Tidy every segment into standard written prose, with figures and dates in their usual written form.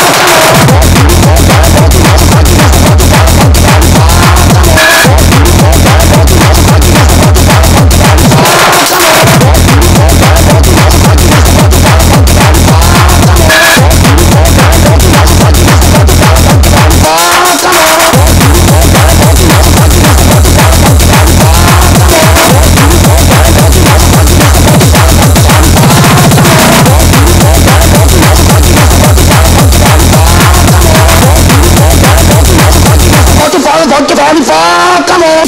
Come on!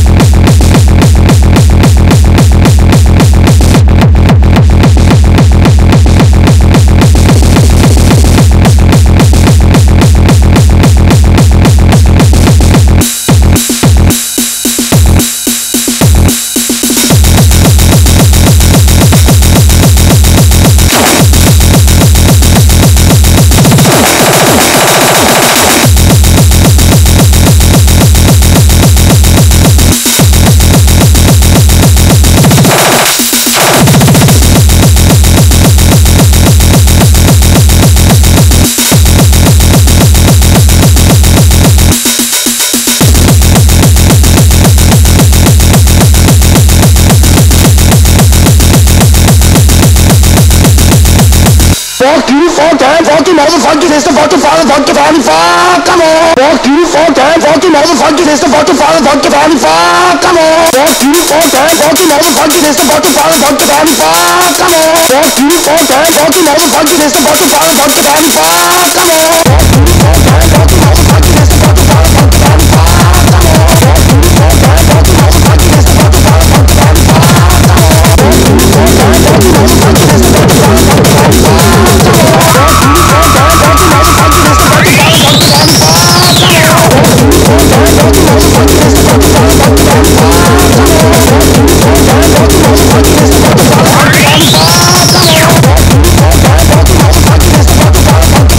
Fuck you, fuck that, fuck you, motherfucker, this the fucking father, fuck your family, fuck, come on. Fuck you, fuck that, fuck you, motherfucker, this the fucking father, fuck your family, fuck, come on. Fuck you, fuck that, fuck you, motherfucker, this the fucking father, fuck your family, fuck, come on. Fuck you, fuck that, fuck you, motherfucker, this the fucking father, fuck your family, fuck, come on. Fuck you, fuck that, fuck you, motherfucker, this the fucking father, fuck your family, fuck, come on. Fuck you, fuck that, fuck you, motherfucker, this the fucking father, fuck your family, fuck, come on. Fuck you, fuck that, fuck you, motherfucker, this the fucking father, fuck your family, fuck.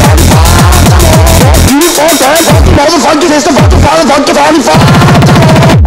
Motherfucker, this the fucking father, fuck your family, fuck.